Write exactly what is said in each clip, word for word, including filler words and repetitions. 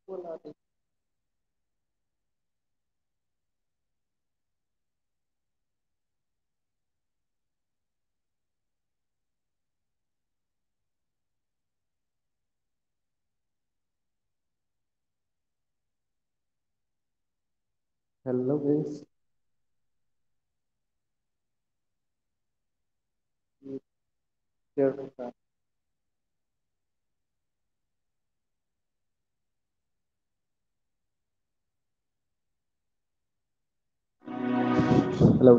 Wala din. Hello guys. Share ka. Hello.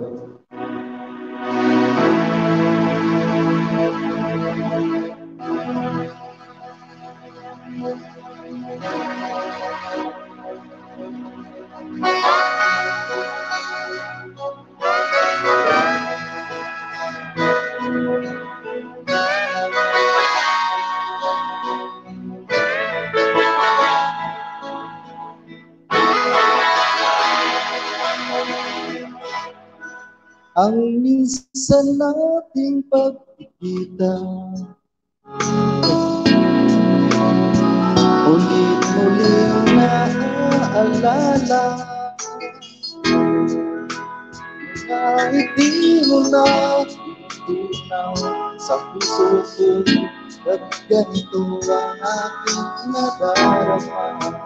Ang minsan nating pagkikita, ulit-ulit naaalala, na hindi mo na tunaw sa puso ko, at ganito ang aking nadarama.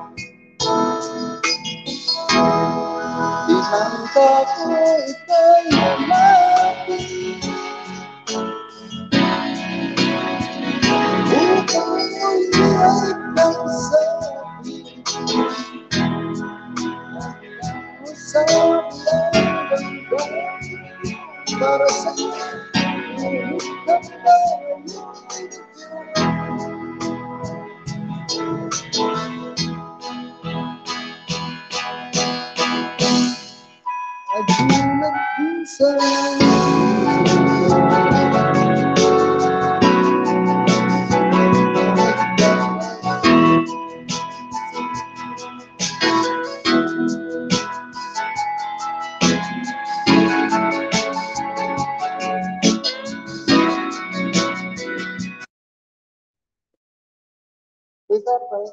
Tinangka ko ika'y hanapin, upang iya'y kausapin, usap lang hanggang para sa'yo, ngunit nagulat minsan. Besar, Pak.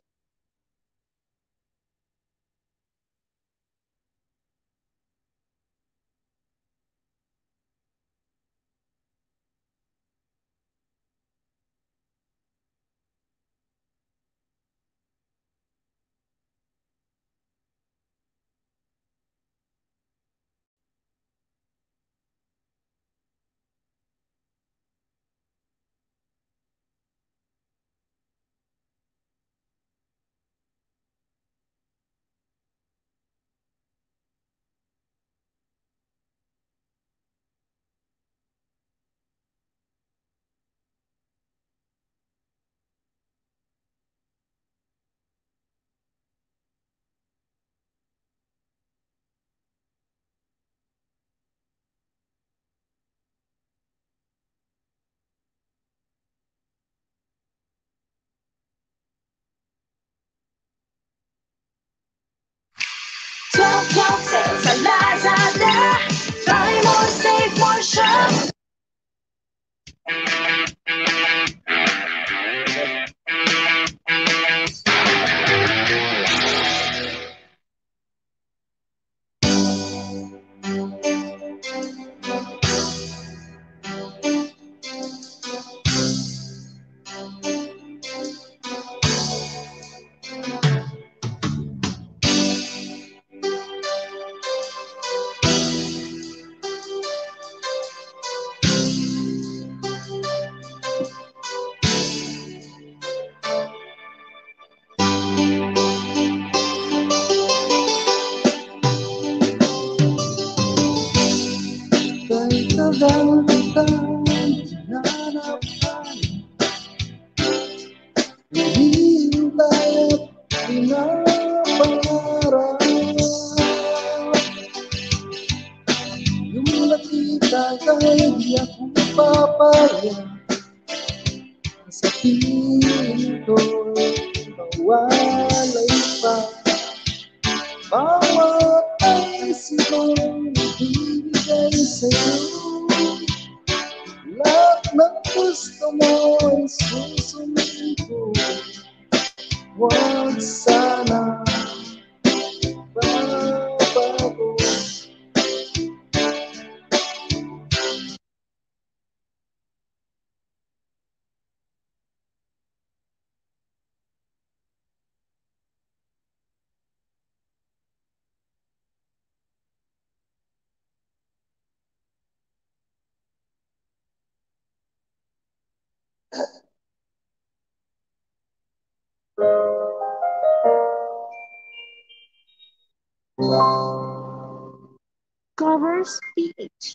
twelve twelve sales sa Lazada. Buy more, save more, shop. Kay tagal kitang hinanapan, hinihintay at pinapangarap. Yung nakita kay di ako papayag, sa piling ko'y mawalay pa. Bawat ay sinong ibigay sa'yo, lahat ng gusto mo ay susundin ko. Huwag sa Covers P H.